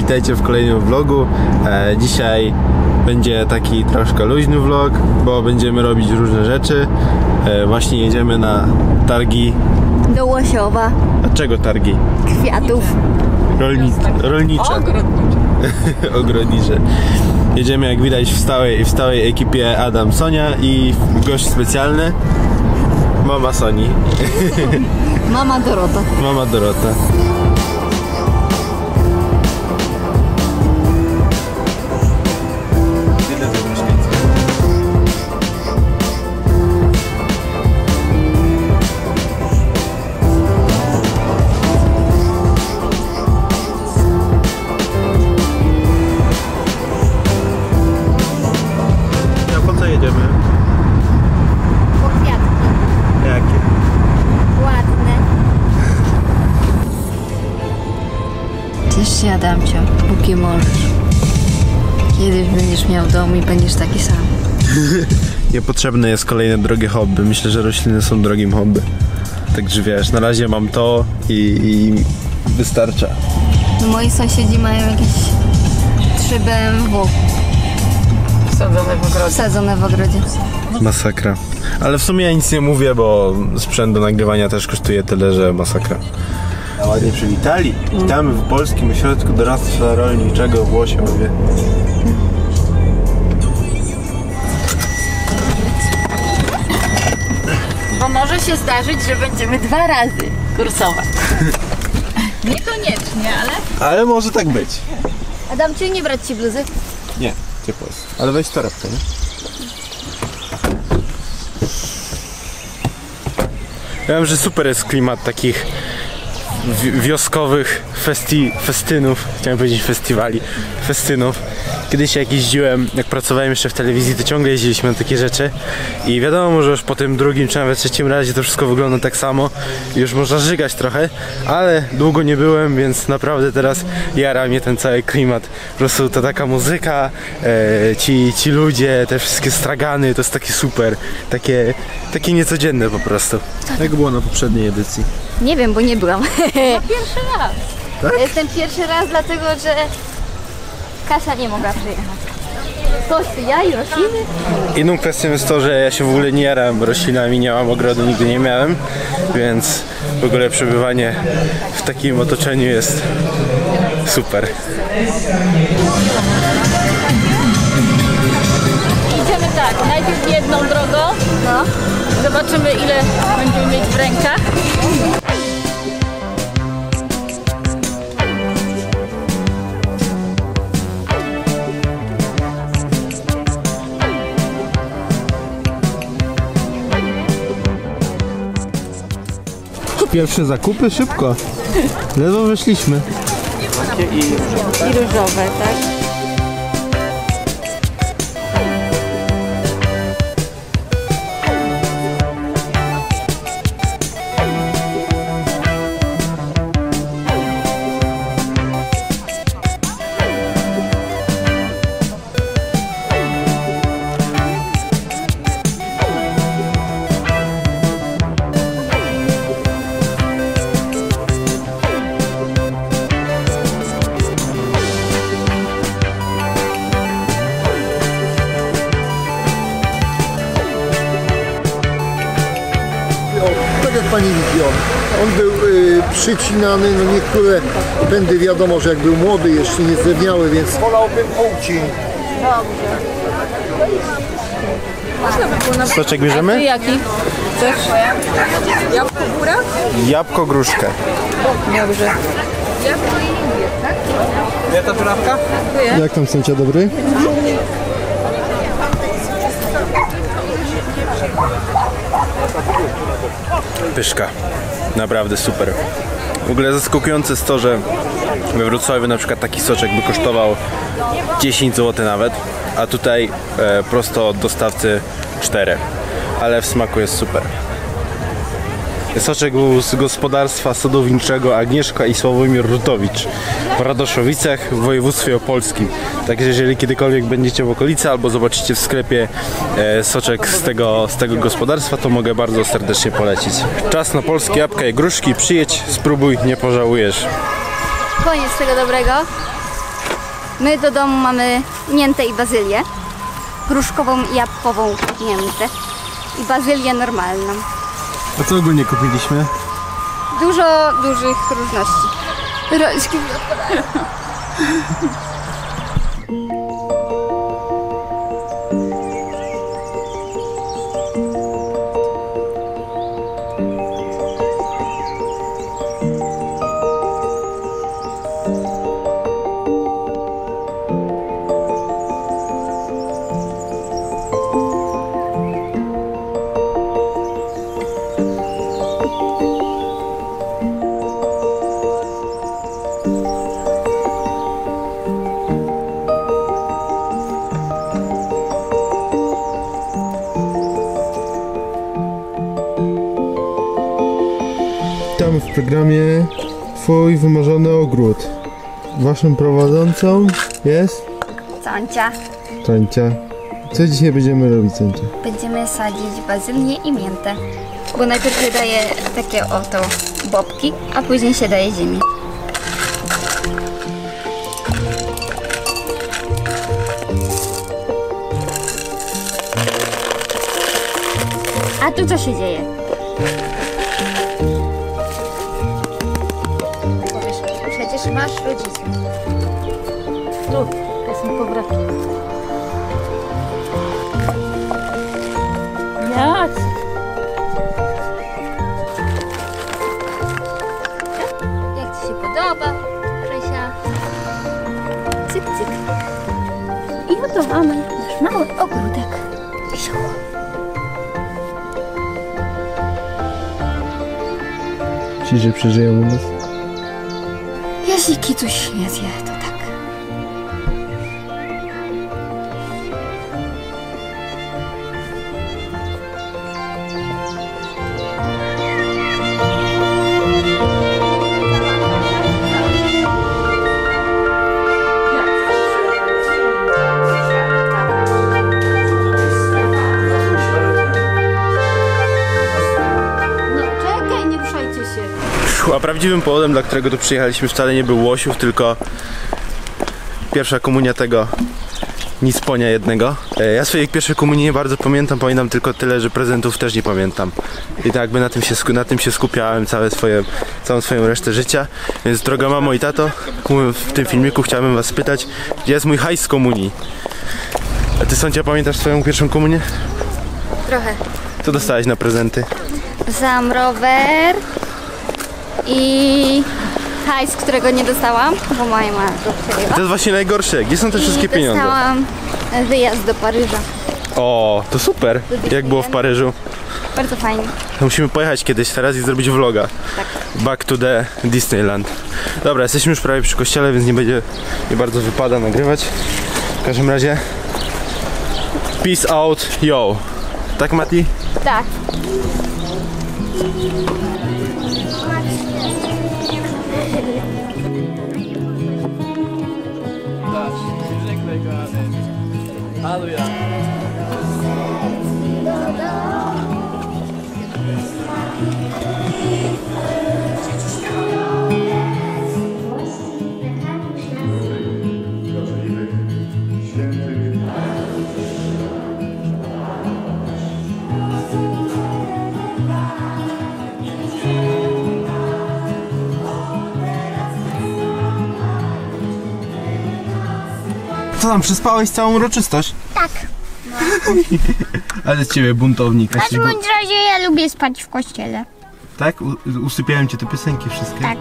witajcie w kolejnym vlogu. Dzisiaj będzie taki troszkę luźny vlog, bo będziemy robić różne rzeczy. Właśnie jedziemy na targi. Do Łosiowa. A czego targi? Kwiatów. Rolnicze. Ogrodnicze. Jedziemy, jak widać, w stałej ekipie Adam, Sonia i gość specjalny, mama Soni. Mama Dorota. Mama Dorota. Ciesz się, Adamcio, póki możesz. Kiedyś będziesz miał dom i będziesz taki sam. Niepotrzebne jest kolejne drogie hobby. Myślę, że rośliny są drogim hobby. Także wiesz, na razie mam to i wystarcza. No, moi sąsiedzi mają jakieś 3 BMW wsadzone w ogrodzie. Masakra. Ale w sumie ja nic nie mówię, bo sprzęt do nagrywania też kosztuje tyle, że masakra. Ładnie przywitali. Witamy w Polskim Ośrodku Doradztwa Rolniczego w Łosiowie. Bo może się zdarzyć, że będziemy 2 razy kursować. Niekoniecznie, ale... Ale może tak być. Adamciu, nie brać ci bluzy? Nie, ciepło jest. Ale weź torebkę, nie? Ja wiem, że super jest klimat takich wioskowych festynów, chciałem powiedzieć festiwali, festynów. Kiedyś jak jeździłem, jak pracowałem jeszcze w telewizji, to ciągle jeździliśmy na takie rzeczy i wiadomo, że już po tym drugim czy nawet trzecim razie to wszystko wygląda tak samo i już można żygać trochę, ale długo nie byłem, więc naprawdę teraz jara mnie ten cały klimat. Po prostu to taka muzyka, ci ludzie, te wszystkie stragany, to jest takie super, takie niecodzienne po prostu. Jak było na poprzedniej edycji? Nie wiem, bo nie byłam. Pierwszy raz. Tak? Jestem pierwszy raz, dlatego że Kasia nie mogła przyjechać. Coś, ja i rośliny? Inną kwestią jest to, że ja się w ogóle nie jaram roślinami, nie mam ogrodu, nigdy nie miałem, więc w ogóle przebywanie w takim otoczeniu jest super. Idziemy tak, najpierw jedną drogą, no. Zobaczymy, ile będziemy mieć w rękach. Pierwsze zakupy szybko. Ledwo wyszliśmy. I różowe, tak? Tak jak pani widzi, on był przycinany, no niektóre pędy wiadomo, że jak był młody, jeszcze nie zdrewniały, więc wolałbym ucień. Soczek bierzemy? Jaki? Chcesz? Jabłko góra? Jabłko gruszkę. Dobrze. Jabłko i imbir, tak? Ja ta żurawka? Jak tam sędzia dobry? Pyszka. Naprawdę super. W ogóle zaskakujące jest to, że we Wrocławiu na przykład taki soczek by kosztował 10 zł nawet, a tutaj prosto od dostawcy 4. Ale w smaku jest super. Soczek był z gospodarstwa sadowniczego Agnieszka i Sławomir Rutowicz w Radoszowicach w województwie opolskim. Także jeżeli kiedykolwiek będziecie w okolicy albo zobaczycie w sklepie soczek z tego gospodarstwa, to mogę bardzo serdecznie polecić. Czas na polskie jabłka i gruszki. Przyjedź, spróbuj, nie pożałujesz. Koniec tego dobrego. My do domu mamy miętę i bazylię. Gruszkową i jabłkową miętę. I bazylię normalną. A co ogólnie kupiliśmy? Dużo dużych różności. Rączki mi odpadają. Witamy w programie Twój wymarzony ogród. Waszą prowadzącą jest Cancia. Tońcia. Co dzisiaj będziemy robić, Tońcia? Będziemy sadzić bazylię i miętę. Bo najpierw się daje takie oto bobki, a później się daje ziemi. A tu co się dzieje? Powiesz, przecież masz rodziców. Tu, są powroty. Jak? Jak Ci się podoba, Krysia? Cyk, cyk. I oto mamy nasz mały ogródek. Ci, że przeżyją u nas? Jeśli kicuś nie zje, to tak. A prawdziwym powodem, dla którego tu przyjechaliśmy, wcale nie był Łosiów, tylko pierwsza komunia tego Nicponia jednego. Ja swojej pierwszej komunii nie bardzo pamiętam tylko tyle, że prezentów też nie pamiętam. I tak jakby na tym się skupiałem całą swoją resztę życia. Więc droga mamo i tato, w tym filmiku chciałbym was spytać, gdzie jest mój hajs z komunii? A ty, Sądzia, pamiętasz swoją pierwszą komunię? Trochę. Co dostałeś na prezenty? Sam rower i hajs, którego nie dostałam, bo moja mama go przejęła. To jest właśnie najgorsze. Gdzie są te wszystkie pieniądze? Dostałam wyjazd do Paryża. O, to super. Jak było w Paryżu? Bardzo fajnie. Musimy pojechać kiedyś teraz i zrobić vloga. Tak. Back to the Disneyland. Dobra, jesteśmy już prawie przy kościele, więc nie bardzo wypada nagrywać. W każdym razie peace out, yo. Tak, Mati? Tak. Co tam, przespałeś całą uroczystość? Tak. Ale z ciebie buntownik. W każdym bądź razie ja lubię spać w kościele. Tak? Usypiałem cię te piosenki wszystkie? Tak.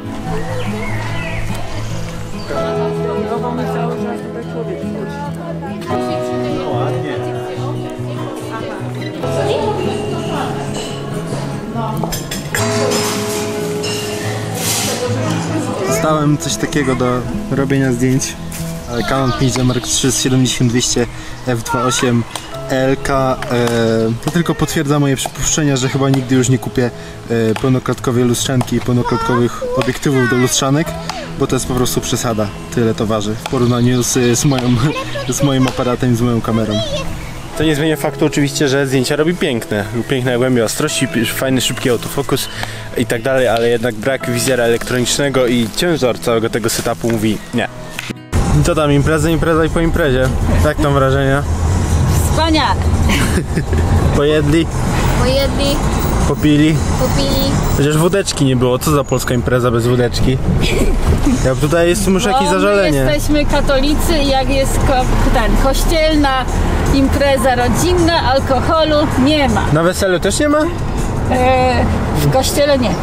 Dostałem coś takiego do robienia zdjęć. Canon 5D Mark III z 70-200 f2.8 LK. To tylko potwierdza moje przypuszczenia, że chyba nigdy już nie kupię pełnoklatkowej lustrzanki i pełnoklatkowych obiektywów do lustrzanek, bo to jest po prostu przesada. Tyle to waży w porównaniu z moim aparatem i z moją kamerą. To nie zmienia faktu oczywiście, że zdjęcia robi piękne. Piękne głębie ostrości, fajny, szybki autofokus i tak dalej, ale jednak brak wizjera elektronicznego i ciężar całego tego setupu mówi nie. Co tam, impreza i po imprezie? Jak tam wrażenia? Wspaniale. Pojedli, Pojedli, popili? popili. Chociaż wódeczki nie było, co za polska impreza bez wódeczki? Ja tutaj jest już jakieś Bo zażalenie. My jesteśmy katolicy i jak jest kościelna impreza rodzinna, alkoholu nie ma. Na weselu też nie ma? W kościele nie.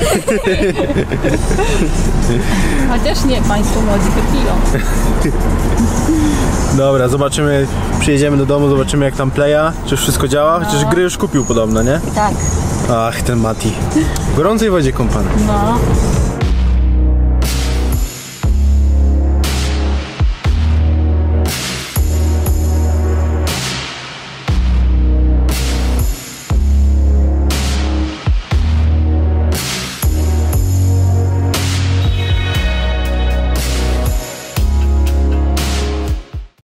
Chociaż nie, państwo młodzi wypiją. Dobra, zobaczymy, przyjedziemy do domu, zobaczymy jak tam playa, czy wszystko działa, chociaż gry już kupił podobno, nie? Tak. Ach, ten Mati. W gorącej wodzie kąpany. No.